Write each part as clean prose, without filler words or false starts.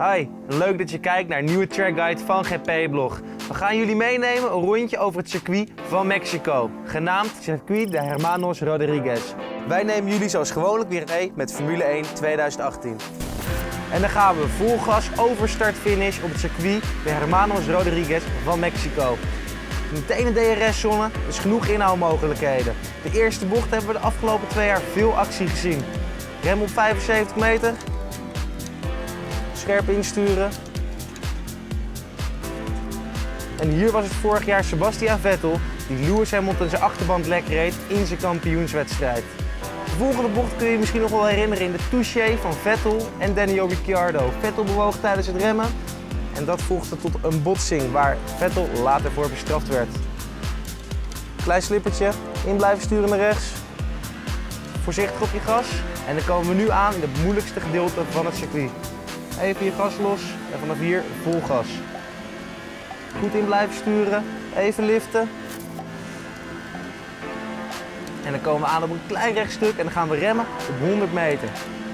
Hi, leuk dat je kijkt naar een nieuwe trackguide van GP-blog. We gaan jullie meenemen een rondje over het circuit van Mexico, genaamd Circuit de Hermanos Rodriguez. Wij nemen jullie zoals gewoonlijk weer mee met Formule 1 2018. En dan gaan we vol gas over start-finish op het circuit de Hermanos Rodriguez van Mexico. Meteen een DRS-zone, dus genoeg inhaalmogelijkheden. De eerste bocht hebben we de afgelopen 2 jaar veel actie gezien. Rem op 75 meter. Scherp insturen. En hier was het vorig jaar Sebastian Vettel die Lewis Hamilton zijn achterband lek reed in zijn kampioenswedstrijd. De volgende bocht kun je je misschien nog wel herinneren in de touché van Vettel en Daniel Ricciardo. Vettel bewoog tijdens het remmen en dat volgde tot een botsing waar Vettel later voor bestraft werd. Klein slippertje, in blijven sturen naar rechts. Voorzichtig op je gas en dan komen we nu aan in het moeilijkste gedeelte van het circuit. Even je gas los en vanaf hier vol gas. Goed in blijven sturen, even liften. En dan komen we aan op een klein rechtstuk en dan gaan we remmen op 100 meter.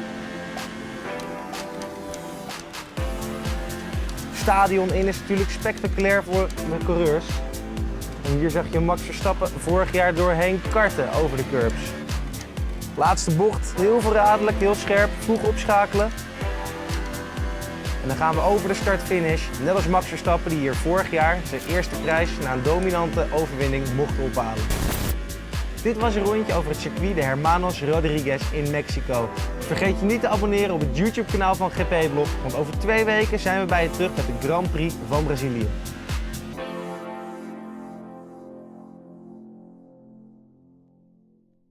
Stadion in is natuurlijk spectaculair voor de coureurs. En hier zag je Max Verstappen vorig jaar doorheen karten over de curbs. Laatste bocht, heel verraderlijk, heel scherp, vroeg opschakelen. En dan gaan we over de start-finish, net als Max Verstappen die hier vorig jaar zijn eerste prijs na een dominante overwinning mocht ophalen. Dit was een rondje over het circuit de Hermanos Rodriguez in Mexico. Vergeet je niet te abonneren op het YouTube kanaal van GP-blog, want over 2 weken zijn we bij je terug met de Grand Prix van Brazilië.